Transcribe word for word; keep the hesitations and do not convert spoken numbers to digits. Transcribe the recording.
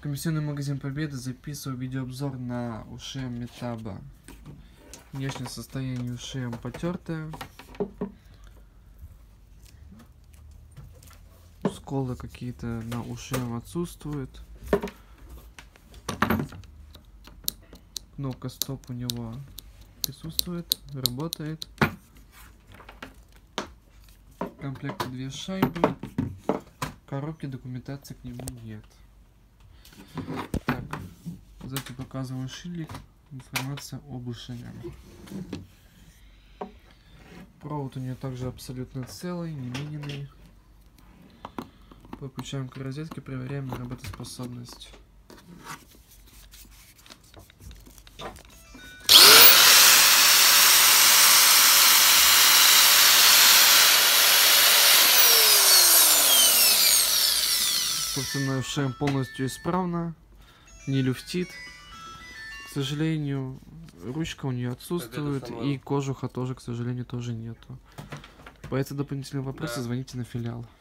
Комиссионный магазин Победы записываю видеообзор на уши Метаба. Внешнее состояние ушей потертое. Сколы какие-то на уши отсутствуют. Кнопка стоп у него присутствует, работает. В комплекте две шайбы. В коробке документации к нему нет. Так, сзади показываю шильдик. Информация об ушах. Провод у нее также абсолютно целый, не мененный. Подключаем к розетке, проверяем работоспособность. Собственно, ШМ полностью исправна, не люфтит. К сожалению, ручка у нее отсутствует, и кожуха тоже, к сожалению, тоже нету. По этим дополнительным вопросам Да. звоните на филиал.